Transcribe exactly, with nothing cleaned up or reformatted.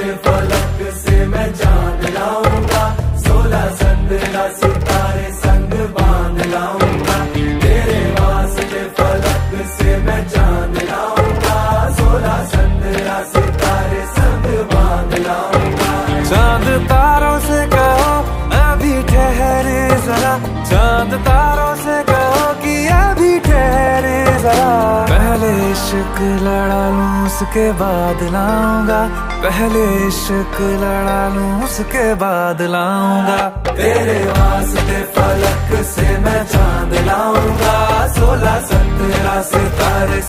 फलक से मैं चांद लाऊंगा, सोलह संद्रा सितारे संग बांध लाऊंगा। तेरे वास्ते फलक से मैं चांद लाऊंगा, सोलह संद्रा सितारे संग बांध लाऊंगा। चांद तारों से कहो अभी ठहरे जरा, चांद तारों से कहो कि अभी ठहरे जरा। पहले इश्क लड़ा लूं उसके बाद लाऊंगा, पहले इश्क लड़ा लूं उसके बाद लाऊंगा। तेरे वास्ते फलक से मैं चांद लाऊंगा, सोलह संद्रा सितारे